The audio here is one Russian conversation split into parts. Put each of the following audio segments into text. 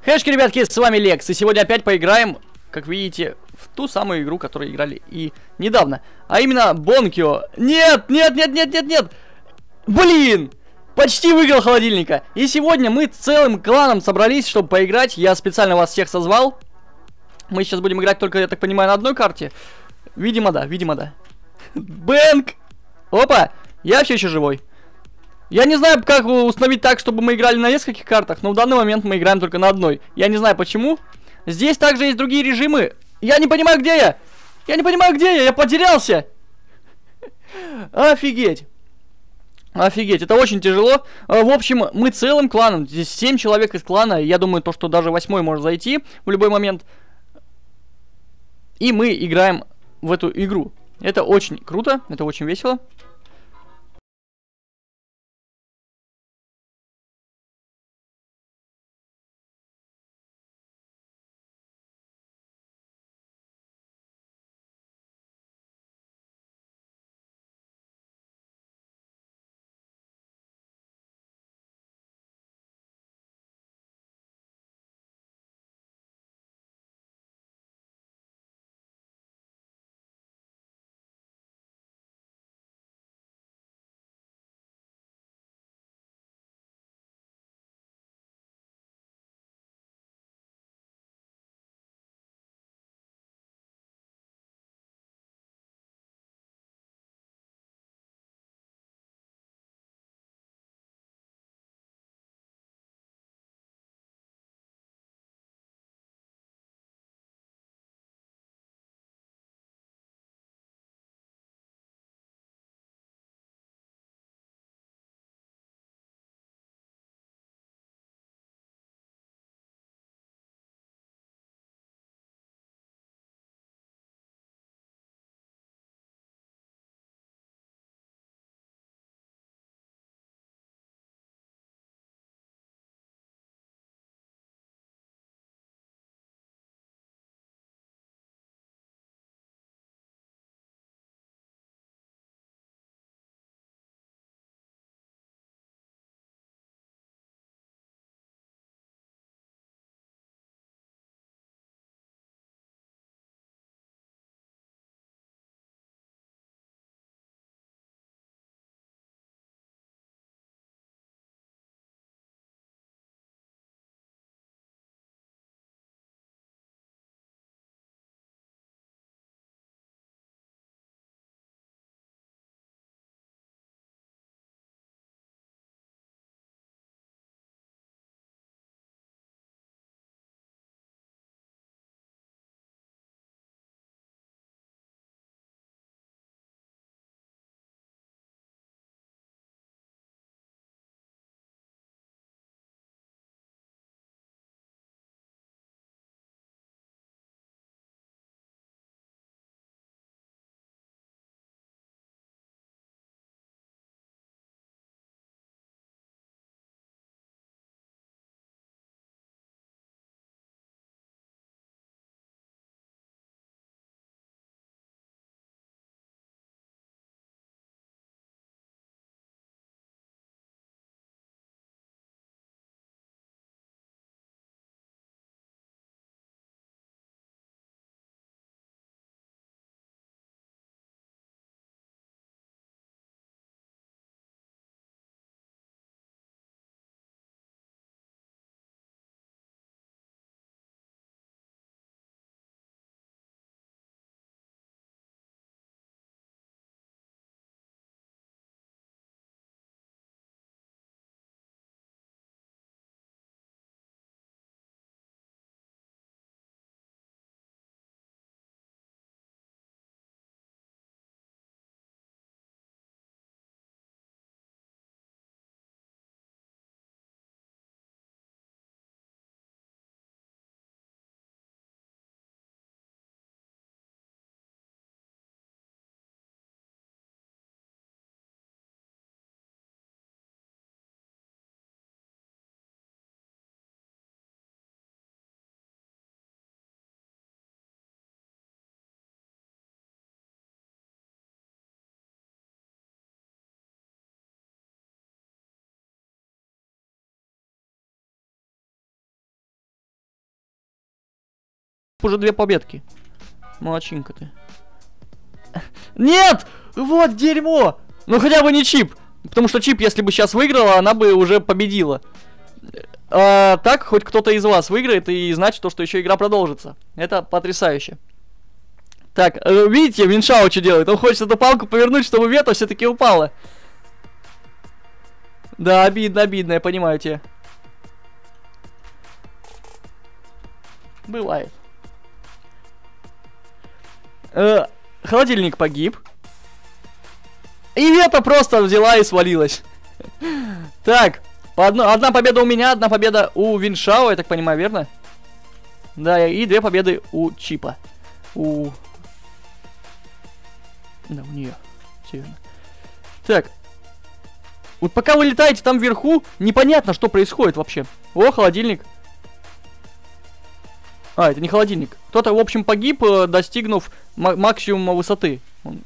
Хэшки, ребятки, с вами Лекс, и сегодня опять поиграем, как видите, в ту самую игру, которую играли и недавно. А именно Бонкио. Нет, нет, нет, нет, нет, нет! Блин! Почти выиграл холодильника. И сегодня мы целым кланом собрались, чтобы поиграть. Я специально вас всех созвал. Мы сейчас будем играть только, я так понимаю, на одной карте. Видимо, да, видимо, да. Бэнк! Опа! Я все еще живой. Я не знаю, как установить так, чтобы мы играли на нескольких картах, но в данный момент мы играем только на одной. Я не знаю почему. Здесь также есть другие режимы. Я не понимаю, где я. Я не понимаю, где я потерялся. Офигеть. Офигеть, это очень тяжело. В общем, мы целым кланом. Здесь 7 человек из клана. Я думаю, то, что даже 8-й может зайти в любой момент. И мы играем в эту игру. Это очень круто, это очень весело. уже 2 победки. Молодчинка ты. Нет! Вот дерьмо! Ну хотя бы не Чип. Потому что Чип, если бы сейчас выиграла, она бы уже победила. А так, хоть кто-то из вас выиграет, и значит то, что еще игра продолжится. Это потрясающе. Так, видите, Виншао что делает? Он хочет эту палку повернуть, чтобы вето все-таки упало. Да, обидно, обидно, я понимаю тебя. Бывает. Холодильник погиб. И вето просто взяла и свалилась. Так, одна победа у меня, одна победа у Виншао, я так понимаю, верно? Да, и 2 победы у Чипа. Да, у нее. Все верно. Так. Вот пока вы летаете там вверху, непонятно, что происходит вообще. О, холодильник. А, это не холодильник. Кто-то, в общем, погиб, достигнув максимума высоты. Он,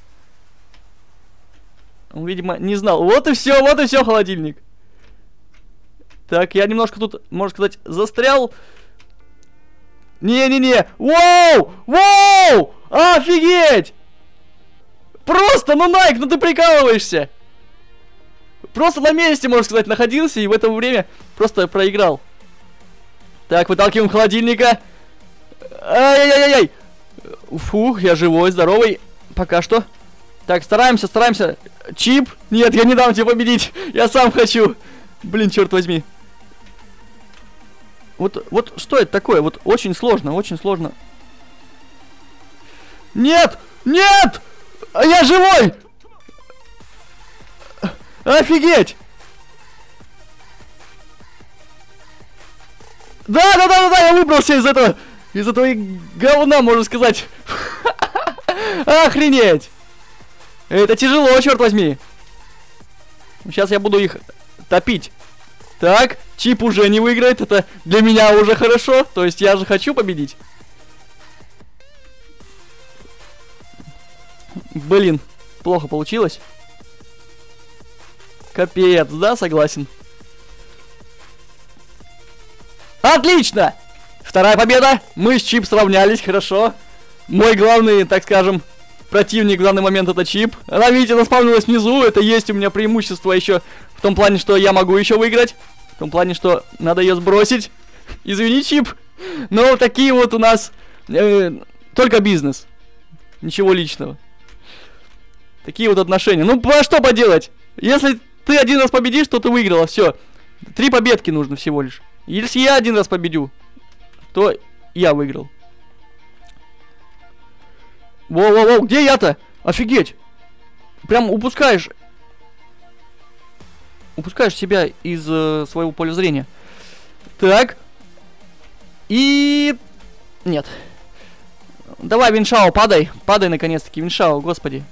видимо, не знал. Вот и все, холодильник. Так, я немножко тут, можно сказать, застрял. Не-не-не. Воу! Воу! Офигеть! Просто, ну, Найк, ну ты прикалываешься. Просто на месте, можно сказать, находился и в это время просто проиграл. Так, выталкиваем холодильника. Ай-яй-яй-яй. Фух, я живой, здоровый. Пока что. Так, стараемся. Чип. Нет, я не дам тебе победить. Я сам хочу. Блин, черт возьми. Вот что это такое? Вот очень сложно, очень сложно. Нет! Нет! Я живой! Офигеть! Да, я выбрался из этого говна, можно сказать. Охренеть! Это тяжело, черт возьми. Сейчас я буду их топить. Так, Чип уже не выиграет, это для меня уже хорошо. То есть я же хочу победить. Блин, плохо получилось. Капец, да, согласен. Отлично! 2-я победа. Мы с Чип сравнялись, хорошо. Мой главный, так скажем, противник в данный момент это Чип. Она, видите, наспавнилась внизу. Это есть у меня преимущество еще в том плане, что я могу еще выиграть. В том плане, что надо ее сбросить. Извини, Чип. Но такие вот у нас только бизнес. Ничего личного. Такие вот отношения. Ну, что поделать? Если ты 1 раз победишь, то ты выиграла. Все. 3 победки нужно всего лишь. Если я 1 раз победю, то я выиграл. Воу-воу-воу, где я-то? Офигеть. Прям упускаешь себя из своего поля зрения. Так. И... Нет. Давай, Виншао, падай. Падай, наконец-таки, Виншао, господи.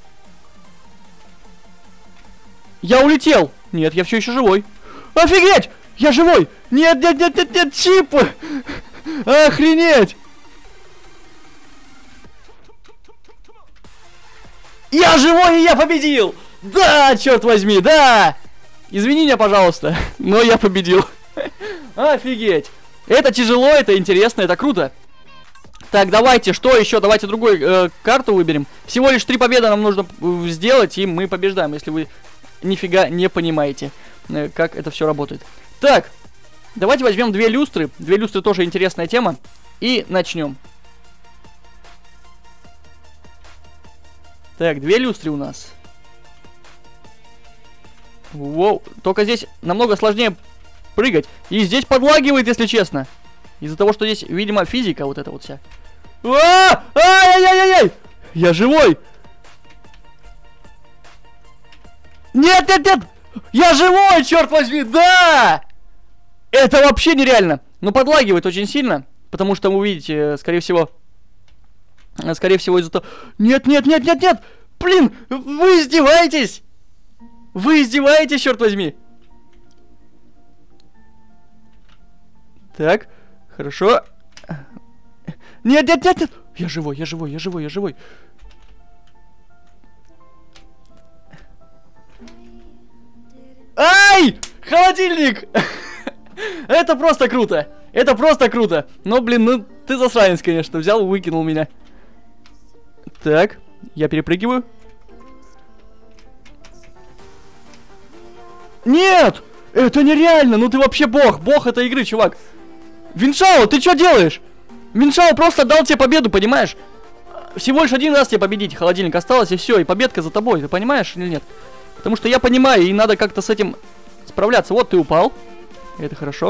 Я улетел. Нет, я все еще живой. Офигеть! Я живой! Нет, Чип! Охренеть! Я живой, и я победил! Да, черт возьми, да! Извини меня, пожалуйста, но я победил. Офигеть! Это тяжело, это интересно, это круто. Так, давайте, что еще? Давайте другую карту выберем. Всего лишь 3 победы нам нужно сделать, и мы побеждаем, если вы нифига не понимаете, как это все работает. Так, давайте возьмем 2 люстры. 2 люстры тоже интересная тема. И начнем. Так, 2 люстры у нас. Воу, только здесь намного сложнее прыгать. И здесь подлагивает, если честно. Из-за того, что здесь, видимо, физика вот эта вот вся. Ай-яй-яй-яй! Я живой! Нет! Я живой, черт возьми, да! Это вообще нереально. Но подлагивает очень сильно. Потому что, вы увидите, скорее всего, из-за того... Нет! Блин, вы издеваетесь! Вы издеваетесь, черт возьми! Так, хорошо. Нет! Я живой. Ай! Холодильник! Это просто круто. Это просто круто. Но, блин, ну ты засранец, конечно. Взял и выкинул меня. Так, я перепрыгиваю. Нет! Это нереально! Ну ты вообще бог! Бог этой игры, чувак! Виншао, ты что делаешь? Виншао просто дал тебе победу, понимаешь? Всего лишь один раз тебе победить. Холодильник осталось, и все, и победка за тобой. Ты понимаешь или нет? Потому что я понимаю, и надо как-то с этим справляться. Вот ты упал. Это хорошо.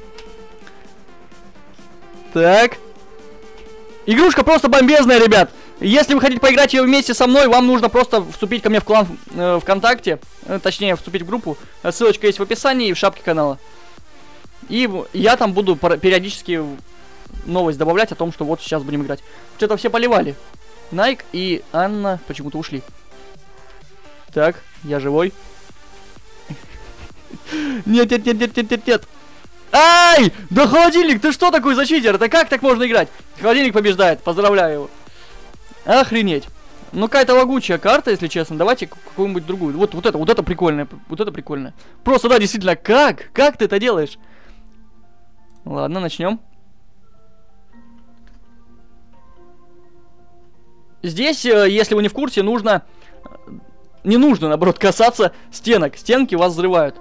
Так. Игрушка просто бомбезная, ребят. Если вы хотите поиграть ее вместе со мной, вам нужно просто вступить ко мне в клан ВКонтакте. Точнее, вступить в группу. Ссылочка есть в описании и в шапке канала. И я там буду периодически новость добавлять о том, что вот сейчас будем играть. Что-то все поливали. Найк и Анна почему-то ушли. Так, я живой. Нет, нет, нет, нет, нет, нет, нет. Ай! Да холодильник, ты что такой за читер? Это как так можно играть? Холодильник побеждает, поздравляю его. Охренеть. Ну какая-то лагучая карта, если честно. Давайте какую-нибудь другую. Вот это прикольное. Вот это прикольное. Просто, да, действительно, как? Как ты это делаешь? Ладно, начнем. Здесь, если вы не в курсе, нужно... Не нужно, наоборот, касаться стенок. Стенки вас взрывают.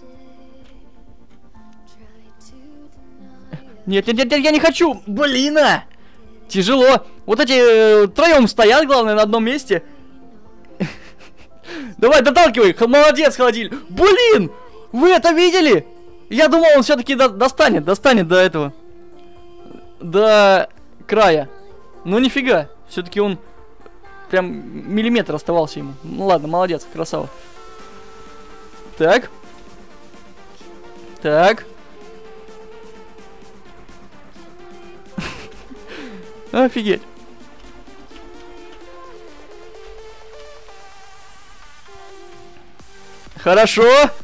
Нет, нет, нет, нет, я не хочу! Блин! Тяжело. Вот эти троем стоят, главное, на одном месте. Давай, доталкивай. Молодец, холодильник. Блин! Вы это видели? Я думал, он все-таки достанет до этого. До края. Ну, нифига. Все-таки он прям миллиметр оставался ему. Ну, ладно, молодец, красава. Так. Так. Офигеть. Хорошо.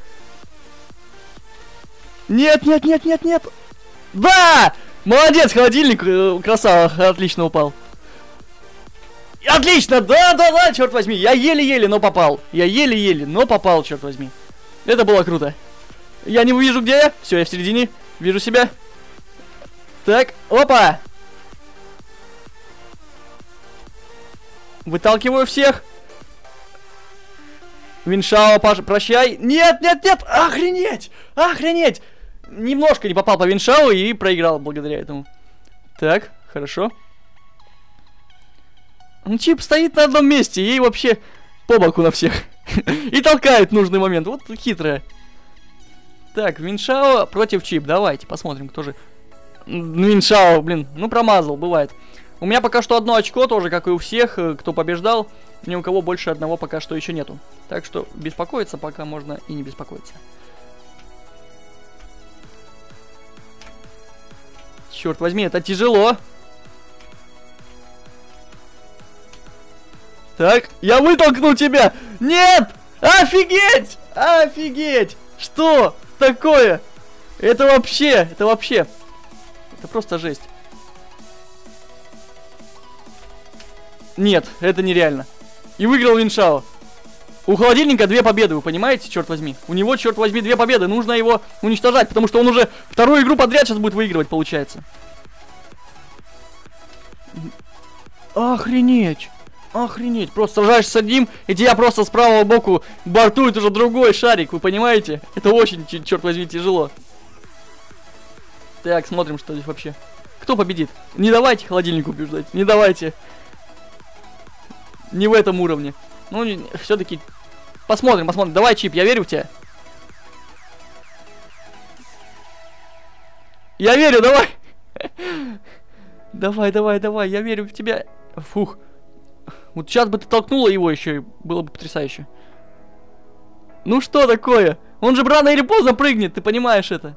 Нет, нет, нет, нет, нет. Да! Молодец, холодильник, красава, отлично упал. Отлично, да, черт возьми. Я еле-еле, но попал. Я еле-еле, но попал, черт возьми. Это было круто. Я не вижу, где я. Все, я в середине. Вижу себя. Так, опа. Выталкиваю всех. Виншао, прощай. Нет, нет, нет. Охренеть. Охренеть. Немножко не попал по Виншао и проиграл благодаря этому. Так, хорошо. Ну, Чип стоит на одном месте, ей вообще по боку на всех. И толкает в нужный момент. Вот хитрая. Так, Виншао против Чип. Давайте посмотрим, кто же... Виншао, блин, ну промазал, бывает. У меня пока что одно очко, тоже как и у всех, кто побеждал. Ни у кого больше одного пока что еще нету. Так что беспокоиться пока можно и не беспокоиться. Черт возьми, это тяжело. Так, я вытолкнул тебя! Нет! Офигеть! Офигеть! Что такое? Это вообще... Это просто жесть. Нет, это нереально. И выиграл Виншао. У холодильника 2 победы, вы понимаете, черт возьми? У него, черт возьми, 2 победы. Нужно его уничтожать, потому что он уже вторую игру подряд сейчас будет выигрывать, получается. Охренеть. Охренеть. Просто сражаешься с одним, и тебя просто с правого боку бортует уже другой шарик, вы понимаете? Это очень, черт возьми, тяжело. Так, смотрим, что здесь вообще. Кто победит? Не давайте холодильнику убеждать, не давайте. Не в этом уровне. Ну, все-таки посмотрим, посмотрим. Давай, Чип, я верю в тебя. Я верю, давай. Давай, давай, давай, я верю в тебя. Фух. Вот сейчас бы ты толкнула его еще, и было бы потрясающе. Ну что такое? Он же рано или поздно прыгнет, ты понимаешь это?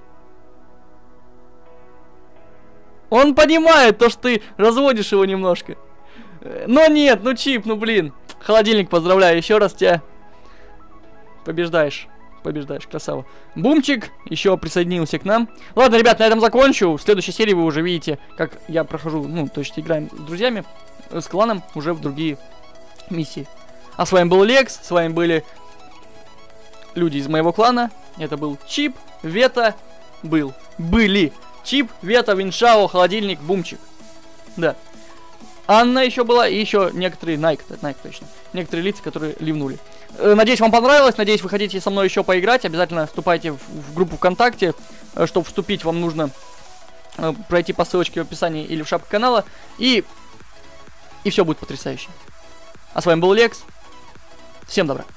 Он понимает то, что ты разводишь его немножко. Но нет, ну Чип, ну блин. Холодильник, поздравляю, еще раз тебя. Побеждаешь. Побеждаешь, красава. Бумчик еще присоединился к нам. Ладно, ребят, на этом закончу. В следующей серии вы уже видите, как я прохожу, ну, то есть играем с друзьями, с кланом, уже в другие миссии. А с вами был Лекс, с вами были люди из моего клана. Это был Чип, Вета Были. Чип, Вета, Виншао, холодильник, Бумчик. Да. Анна еще была, и еще некоторые, Найк точно. Некоторые лица, которые ливнули. Надеюсь, вам понравилось. Надеюсь, вы хотите со мной еще поиграть. Обязательно вступайте в группу ВКонтакте. Чтобы вступить, вам нужно пройти по ссылочке в описании или в шапке канала. И все будет потрясающе. А с вами был Лекс. Всем добра.